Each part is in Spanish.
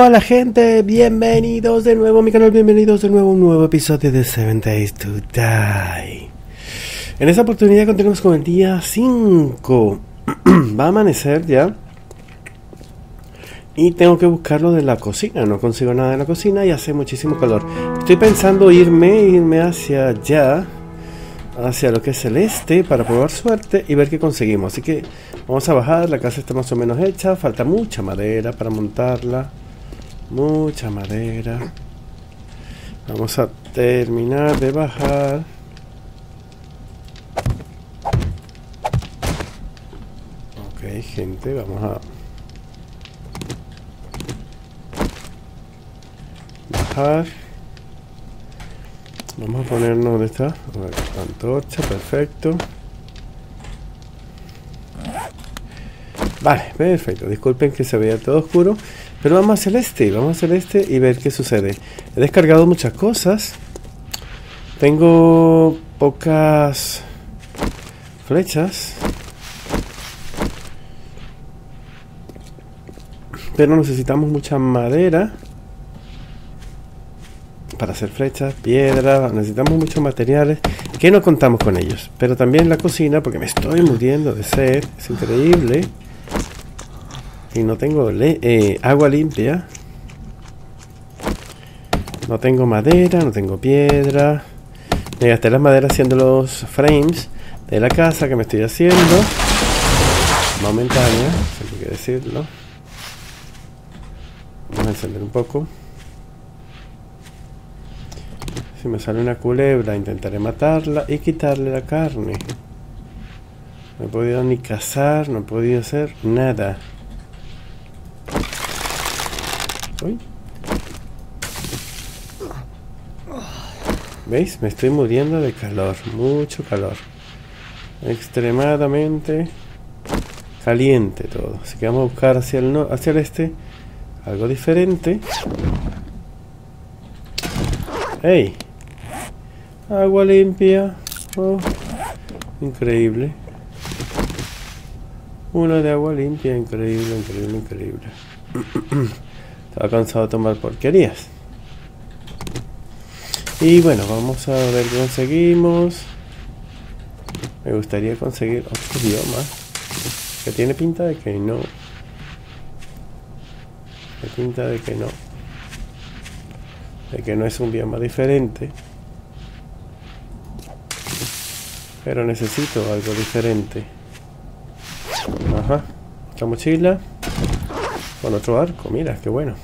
Hola gente, bienvenidos de nuevo a mi canal, bienvenidos de nuevo a un nuevo episodio de 7 Days to Die. En esta oportunidad continuamos con el día 5. Va a amanecer ya y tengo que buscar lo de la cocina. No consigo nada de la cocina y hace muchísimo calor. Estoy pensando irme hacia allá, hacia lo que es el este, para probar suerte y ver qué conseguimos. Así que vamos a bajar, la casa está más o menos hecha, falta mucha madera para montarla. Mucha madera. Vamos a terminar de bajar. Ok, gente, vamos a bajar. Vamos a ponernos, ¿dónde está? A ver, antorcha, perfecto. Vale, perfecto. Disculpen que se vea todo oscuro, pero vamos hacia el este y ver qué sucede. He descargado muchas cosas. Tengo pocas flechas, pero necesitamos mucha madera para hacer flechas, piedra. Necesitamos muchos materiales que no contamos con ellos. Pero también la cocina, porque me estoy muriendo de sed. Es increíble. Y no tengo agua limpia. No tengo madera, no tengo piedra. Me gasté las maderas haciendo los frames de la casa que me estoy haciendo. Momentánea, hay que decirlo. Vamos a encender un poco. Si me sale una culebra, intentaré matarla y quitarle la carne. No he podido ni cazar, no he podido hacer nada. Uy. ¿Veis? Me estoy muriendo de calor, mucho calor. Extremadamente caliente todo. Así que vamos a buscar hacia el este algo diferente. ¡Hey! Agua limpia. Oh, increíble. Una de agua limpia, increíble, increíble, increíble. Estaba cansado de tomar porquerías. Y bueno, vamos a ver qué conseguimos. Me gustaría conseguir otro bioma, que tiene pinta de que no. Tiene pinta de que no. De que no es un bioma diferente. Pero necesito algo diferente. Ajá. Otra mochila. Con otro arco, mira, qué bueno.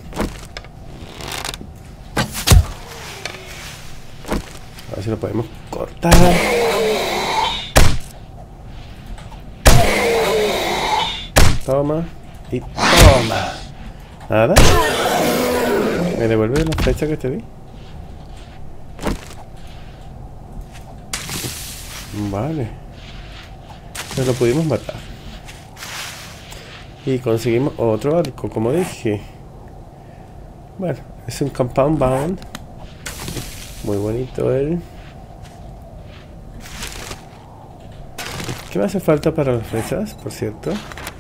A ver si lo podemos cortar. Toma. Y toma. Nada. ¿Me devuelve la flecha que te di? Vale. Pero lo pudimos matar. Y conseguimos otro arco, como dije. Bueno, es un compound bound. Muy bonito él. ¿Qué me hace falta para las flechas, por cierto?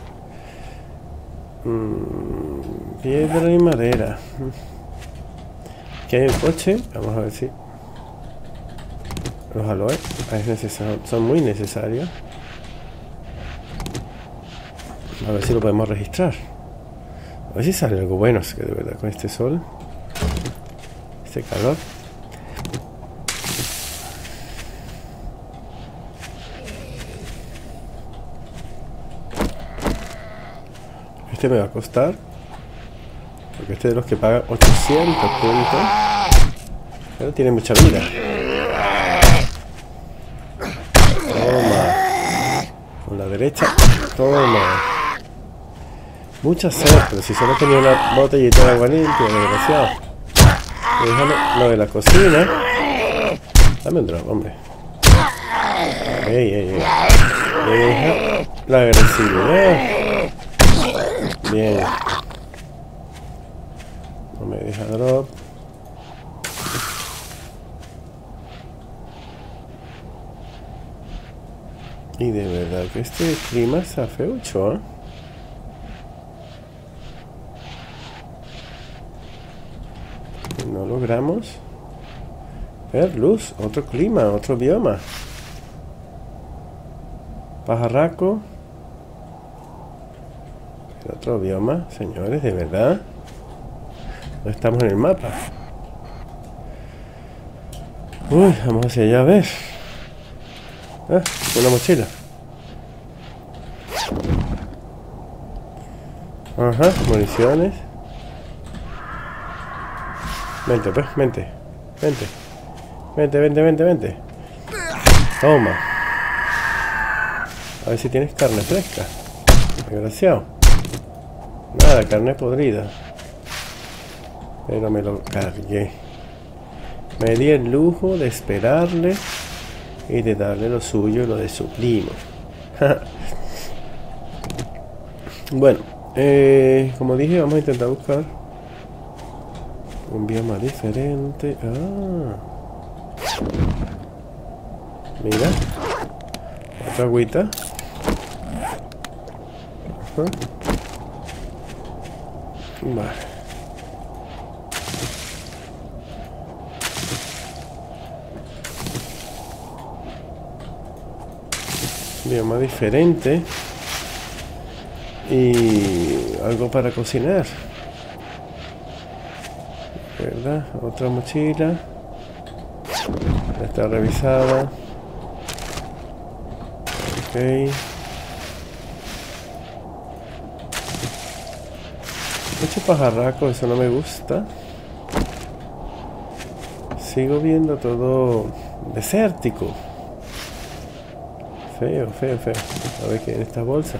Piedra y madera. Aquí hay un coche. Vamos a ver si los aloes son muy necesarios. A ver si lo podemos registrar. A ver si sale algo bueno. Es que de verdad con este sol, este calor. Este me va a costar, porque este es de los que paga 800 puntos. Pero tiene mucha vida. Toma. Con la derecha. Toma. Mucha sed, pero si solo tenía una botellita de agua limpia, desgraciado. Déjame lo de la cocina. Dame un drop, hombre. Ey. Deja la agresividad. Bien. No me deja drop. Y de verdad que este clima está feucho, ¿eh? logramos ver luz, otro clima, otro bioma. Pajarraco. Otro bioma, señores, de verdad. No estamos en el mapa. Uy, vamos hacia allá a ver. Ah, una mochila. Ajá, municiones. Vente, pues, vente. Vente. Vente, vente, vente, vente. Toma. A ver si tienes carne fresca. Desgraciado. Nada, carne podrida. Pero me lo cargué. Me di el lujo de esperarle y de darle lo suyo, lo de su primo. Bueno, como dije, vamos a intentar buscar un bioma diferente. Ah, mira, otra agüita. Ajá. Vale. Bioma diferente y algo para cocinar, ¿verdad? Otra mochila, está revisada. Ok, mucho pajarraco, eso no me gusta. Sigo viendo todo desértico. Feo, feo, feo. A ver qué hay en esta bolsa.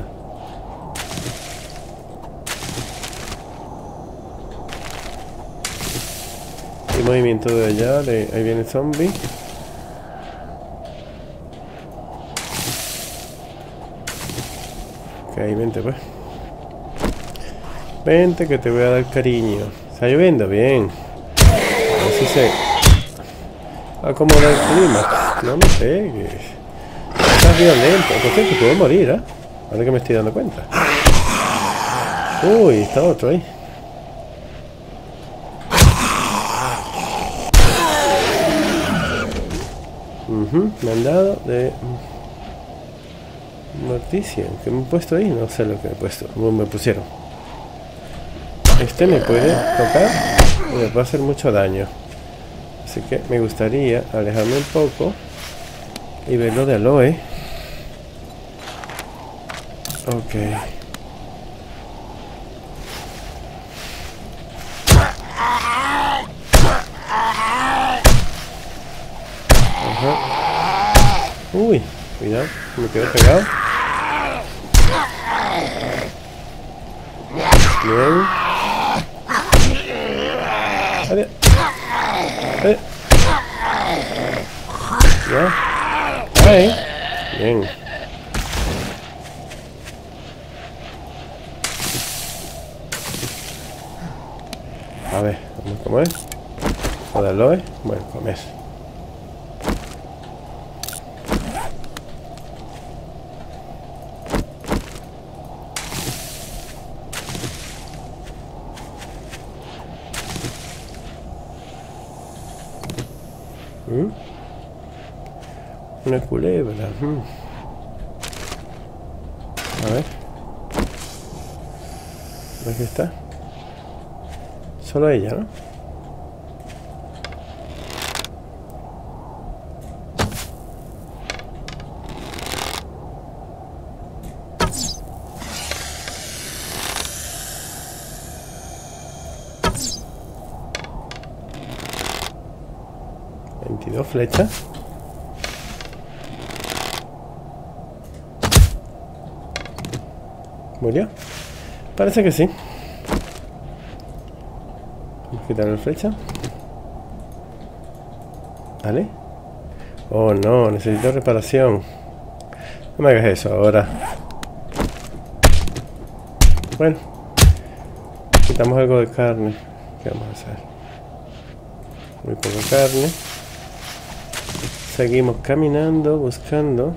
Y movimiento de allá, ahí viene el zombie. Ok, vente pues. Vente que te voy a dar cariño. Está lloviendo, bien. A ver si se acomoda el clima. No me pegues. Estás violento. Por cierto, puedo morir, ¿eh? Ahora que me estoy dando cuenta. Uy, está otro ahí. Me han dado de noticia. ¿Qué me he puesto ahí? No sé lo que me he puesto. Me pusieron. Este me puede tocar y me puede hacer mucho daño. Así que me gustaría alejarme un poco y verlo de aloe. Ok. Ajá. Uy, cuidado, me quedo pegado. Bien. Adiós. Ya. Ahí. Bien. A ver, vamos a comer. O de aloe. Bueno, comer. Una culebra. A ver. Aquí está. Solo ella, ¿no? ¿22 flechas? ¿Murió? Parece que sí. Vamos a quitar la flecha. ¿Vale? Oh no, necesito reparación. No me hagas eso ahora. Bueno, quitamos algo de carne. ¿Qué vamos a hacer? Muy poca carne. Seguimos caminando, buscando.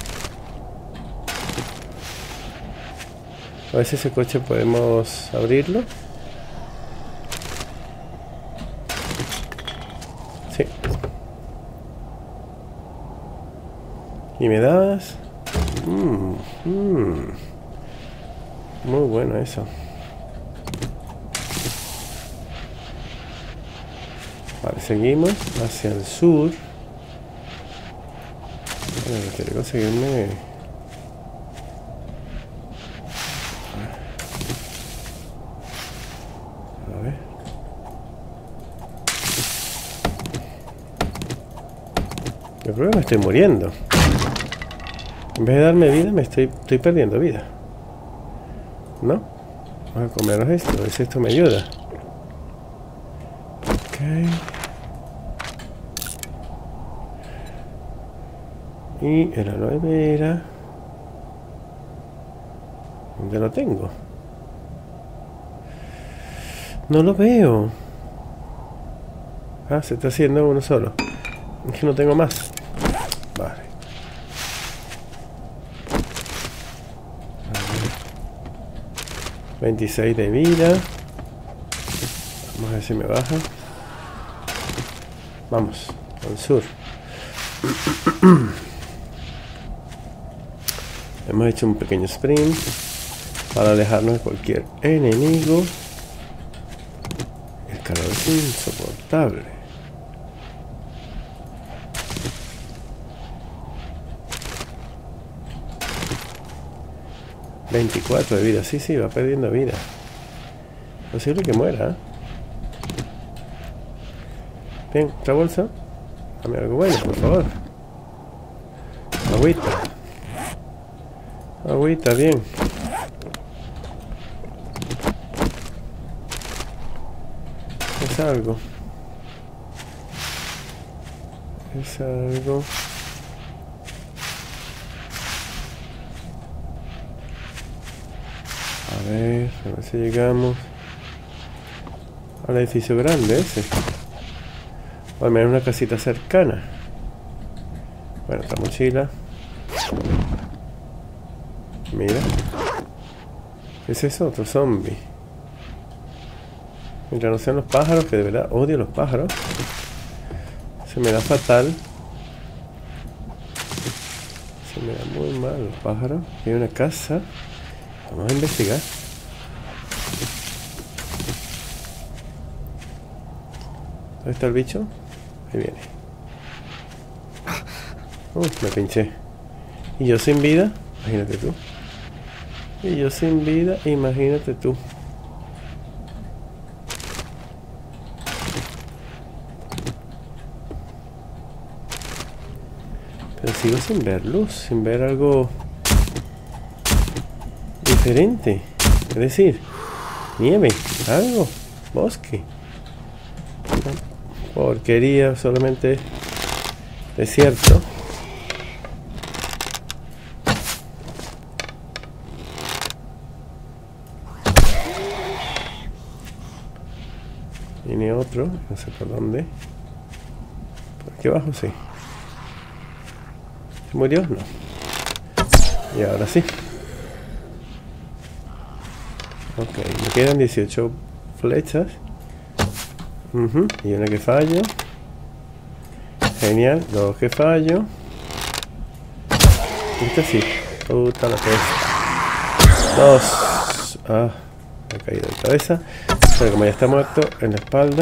A ver si ese coche podemos abrirlo. ¿Y me das? Muy bueno eso. Vale, seguimos hacia el sur. Bueno, quiero conseguirme... A ver. Yo creo que me estoy muriendo. En vez de darme vida, estoy perdiendo vida. ¿No? Vamos a comernos esto, a ver si esto me ayuda. Ok. Y el aloe vera. ¿Dónde lo tengo? No lo veo. Ah, se está haciendo uno solo. Es que no tengo más. Vale. 26 de vida. Vamos a ver si me baja. Vamos, al sur. Hemos hecho un pequeño sprint para alejarnos de cualquier enemigo. El calor es insoportable. ...24 de vida... Sí, va perdiendo vida. Posible que muera. Bien, otra bolsa. Dame algo bueno, por favor. Agüita. Agüita, bien. Es algo. Es algo. A ver si llegamos al edificio grande ese. O al menos una casita cercana. Bueno, esta mochila. Mira. ¿Qué es eso? Otro zombie. Mientras no sean los pájaros, que de verdad odio los pájaros. Se me da fatal. Se me da muy mal los pájaros. Hay una casa. Vamos a investigar. ¿Dónde está el bicho? Ahí viene. Me pinché. ¿Y yo sin vida? Imagínate tú. Y yo sin vida, imagínate tú. Pero sigo sin ver luz, sin ver algo diferente. Es decir, nieve, algo, bosque. Porquería, solamente desierto. Viene otro, no sé por dónde. Por aquí abajo sí. ¿Se murió? No. Y ahora sí. Ok, me quedan 18 flechas. Y una que fallo. Genial, dos que fallo. Esta sí. Puta la pesta. Dos. Ah, me ha caído de cabeza. Pero como ya está muerto en la espalda.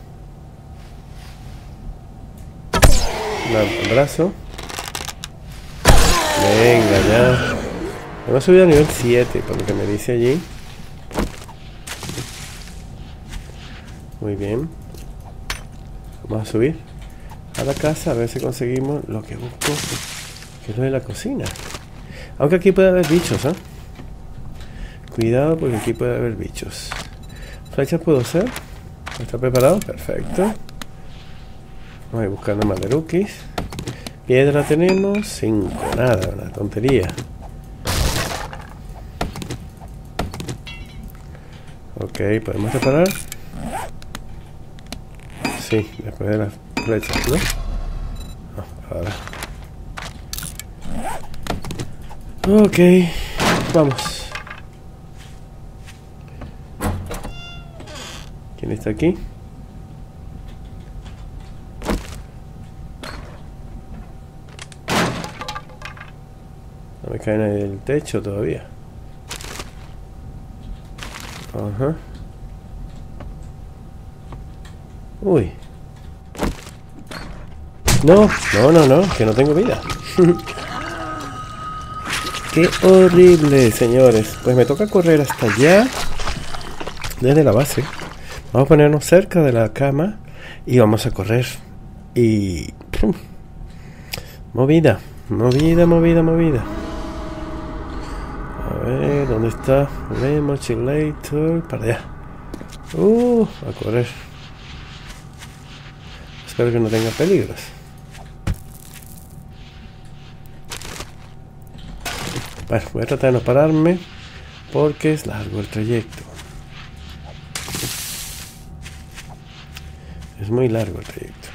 El brazo. Venga ya. Hemos subido a nivel 7, por lo que me dice allí. Muy bien. Vamos a subir a la casa a ver si conseguimos lo que busco, que es lo de la cocina. Aunque aquí puede haber bichos, ¿eh? Cuidado porque aquí puede haber bichos. ¿Flechas puedo hacer? ¿Está preparado? Perfecto. Vamos a ir buscando maderukis. Piedra tenemos 5, nada, una tontería. Ok, ¿podemos reparar? Sí, después de las flechas, ¿no? No, ahora. Ok, vamos. ¿Quién está aquí? caen en el techo todavía. Ajá. Uy. No, que no tengo vida. Qué horrible, señores. Pues me toca correr hasta allá. Desde la base. Vamos a ponernos cerca de la cama. Y vamos a correr. Y... movida. A ver, ¿dónde está? Mochilator. Para allá. A correr. Espero que no tenga peligros. Bueno, voy a tratar de no pararme porque es largo el trayecto. Es muy largo el trayecto.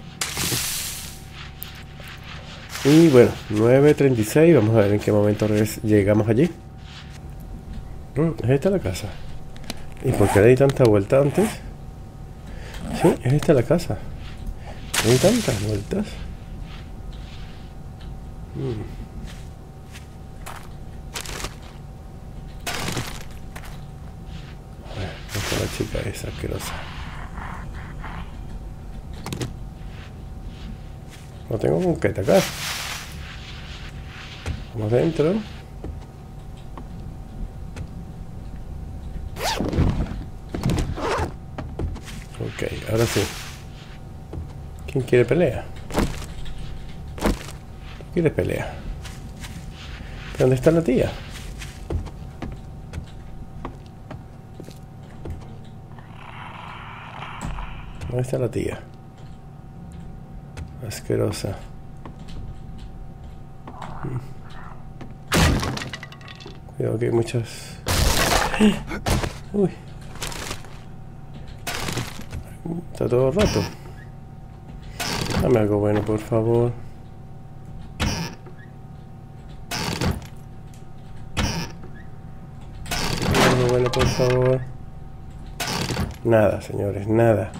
Y bueno, 9:36. Vamos a ver en qué momento llegamos allí. ¿Es esta la casa? ¿Y por qué le di tanta vuelta antes? Sí, es esta la casa. ¿Hay tantas vueltas? A ver, esta la chica es asquerosa. No tengo con qué atacar. Vamos dentro. Ok, ahora sí. ¿Quién quiere pelea? ¿Tú quieres pelea? ¿Dónde está la tía? ¿Dónde está la tía? Asquerosa. Cuidado que hay muchas... Uy. Está todo roto. Dame algo bueno, por favor. Algo bueno, por favor. Nada, señores, nada.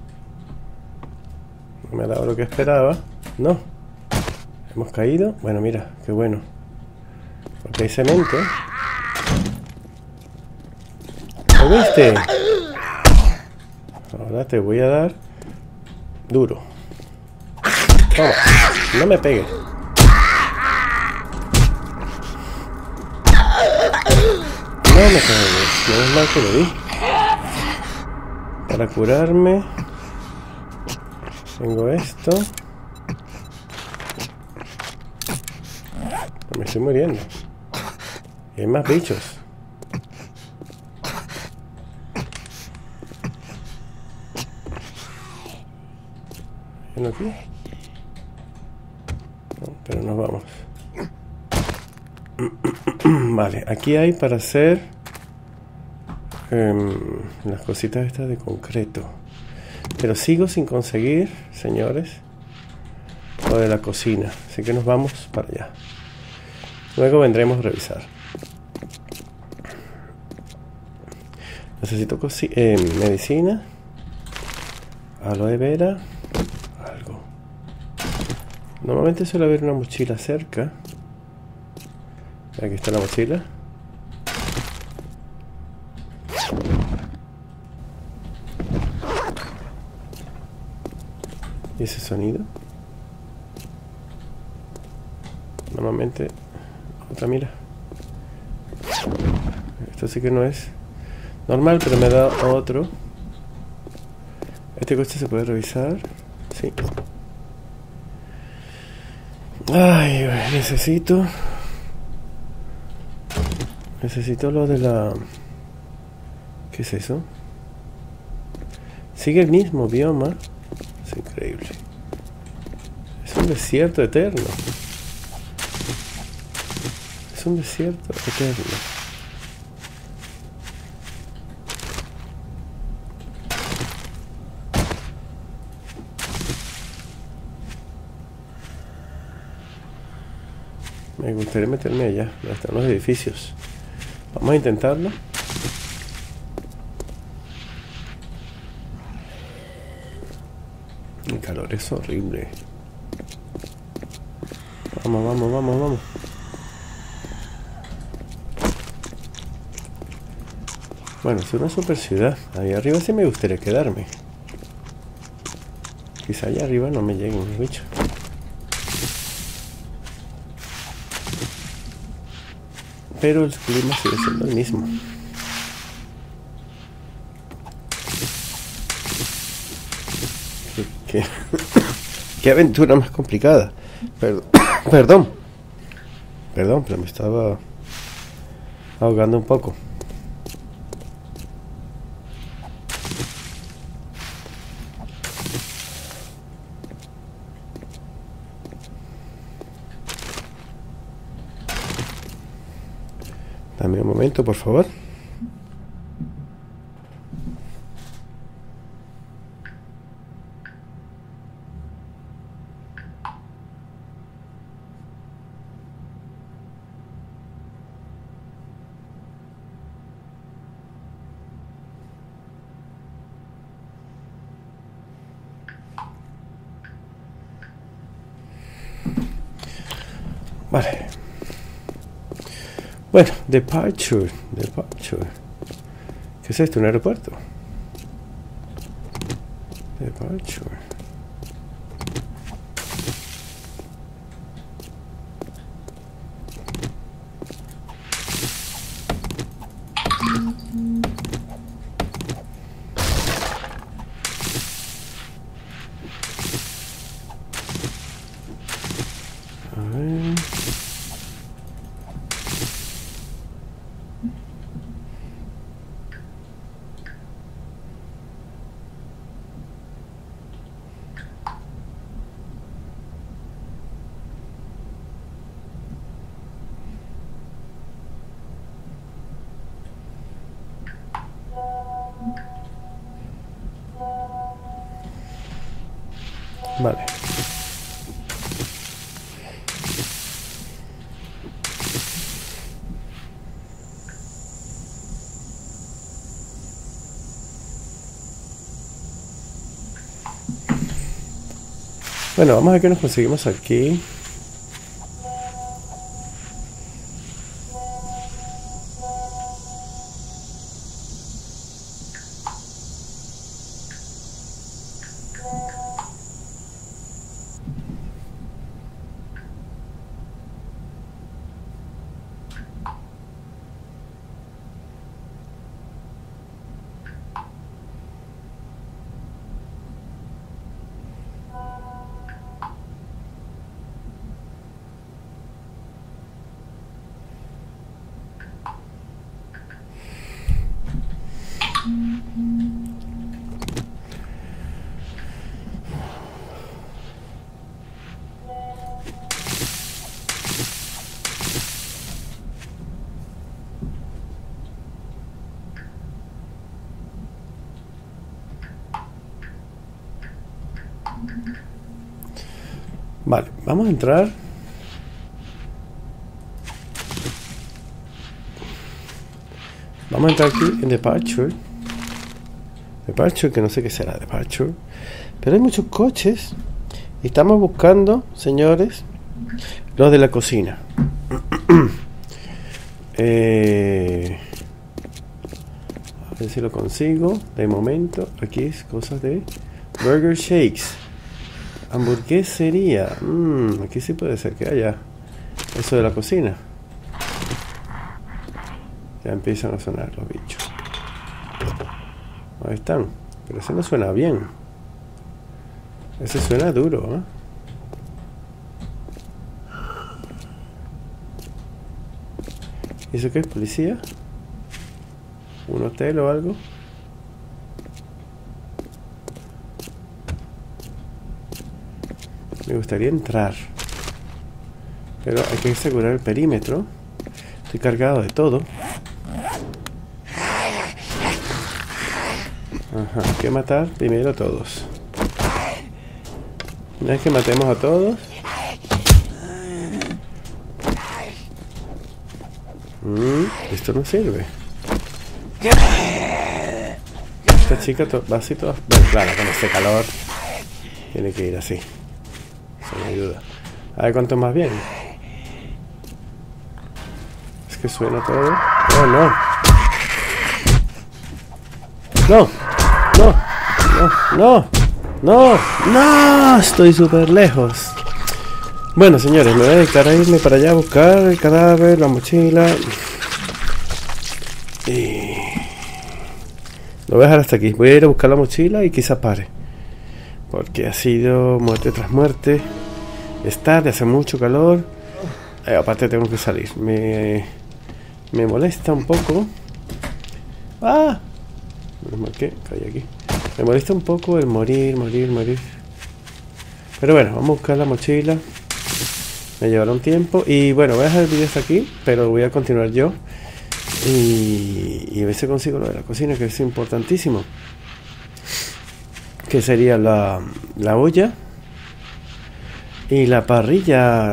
No me ha dado lo que esperaba. No. Hemos caído. Bueno, mira, qué bueno. Porque hay cemento. ¿Lo viste? Ahora te voy a dar duro. Toma, no me pegues. No me pegues, no es mal que lo vi. Para curarme tengo esto. Me estoy muriendo. Y hay más bichos. ¿Hay uno aquí? No, pero nos vamos. Vale, aquí hay para hacer las cositas estas de concreto. Pero sigo sin conseguir, señores, lo de la cocina. Así que nos vamos para allá. Luego vendremos a revisar. Necesito medicina, aloe vera, algo. Normalmente suele haber una mochila cerca. Aquí está la mochila. ¿Y ese sonido? Normalmente... Otra, mira. Esto sí que no es normal, pero me da otro. Este coche se puede revisar. Sí. Ay, necesito lo de la... ¿Qué es eso? Sigue el mismo bioma. Es increíble. Es un desierto eterno. Es un desierto eterno. Me gustaría meterme allá, donde están los edificios. Vamos a intentarlo. El calor es horrible. Vamos. Bueno, es una super ciudad. Ahí arriba sí me gustaría quedarme. Quizá allá arriba no me lleguen los bichos. Pero el clima sigue siendo el mismo. Qué aventura más complicada. Perdón, pero me estaba ahogando un poco. Dame un momento, por favor. Vale. Bueno, departure. ¿Qué es esto? ¿Un aeropuerto? Departure. A ver. Vale. Bueno, vamos a ver qué nos conseguimos aquí. Vale, vamos a entrar. Vamos a entrar aquí en Departure. Departure, que no sé qué será Departure. Pero hay muchos coches. Y estamos buscando, señores, los de la cocina. A ver si lo consigo. De momento, aquí es cosas de Burger Shakes. Hamburguesería. Aquí sí puede ser que haya eso de la cocina. Ya empiezan a sonar los bichos. Ahí están. Pero ese no suena bien. Ese suena duro, ¿eh? ¿Y eso qué es? ¿Policía? ¿Un hotel o algo? Me gustaría entrar, pero hay que asegurar el perímetro. Estoy cargado de todo. Ajá, hay que matar primero a todos. Una vez que matemos a todos, esto no sirve. Esta chica va así toda... Bueno, claro, con este calor tiene que ir así. Eso me ayuda. A ver cuánto más bien. Es que suena todo. Oh, no. No, no, no, no, no, estoy súper lejos. Bueno, señores, me voy a dedicar a irme para allá a buscar el cadáver, la mochila. Y lo voy a dejar hasta aquí. Voy a ir a buscar la mochila y quizá pare, porque ha sido muerte tras muerte. Es tarde, hace mucho calor. Aparte tengo que salir. Me molesta un poco. ¡Ah! ¿Qué? Caí aquí. Me molesta un poco el morir. Pero bueno, vamos a buscar la mochila. Me llevará un tiempo. Y bueno, voy a dejar el vídeo hasta aquí, pero voy a continuar yo. Y a ver si consigo lo de la cocina, que es importantísimo. Que sería la olla. Y la parrilla.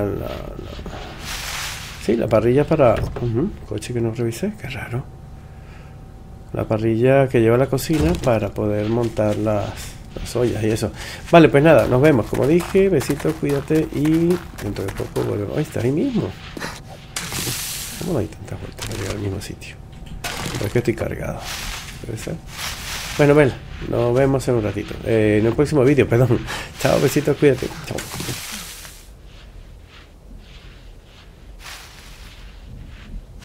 Sí, la parrilla para... coche que no revisé, qué raro. La parrilla que lleva a la cocina para poder montar las ollas y eso. Vale, pues nada, nos vemos. Como dije, besitos, cuídate y dentro de poco vuelvo. Ahí está, ahí mismo. ¿Cómo no hay tantas vueltas para llegar al mismo sitio? Es que estoy cargado. ¿Debe ser? Bueno, nos vemos en un ratito. En el próximo vídeo, perdón. Chao, besitos, cuídate. Chao.